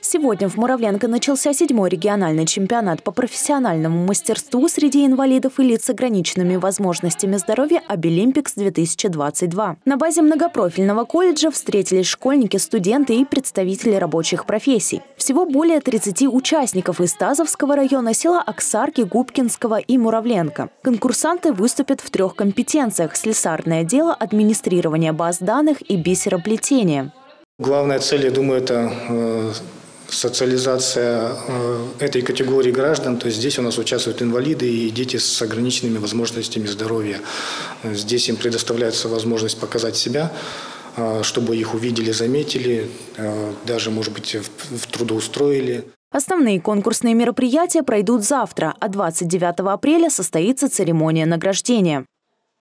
Сегодня в Муравленко начался 7-й региональный чемпионат по профессиональному мастерству среди инвалидов и лиц с ограниченными возможностями здоровья «Обилимпикс-2022». На базе многопрофильного колледжа встретились школьники, студенты и представители рабочих профессий. Всего более 30 участников из Тазовского района, села Оксарки, Губкинского и Муравленко. Конкурсанты выступят в 3 компетенциях – слесарное дело, администрирование баз данных и бисероплетение. Главная цель, я думаю, это социализация этой категории граждан. То есть здесь у нас участвуют инвалиды и дети с ограниченными возможностями здоровья. Здесь им предоставляется возможность показать себя, чтобы их увидели, заметили, даже, может быть, трудоустроили. Основные конкурсные мероприятия пройдут завтра, а 29 апреля состоится церемония награждения.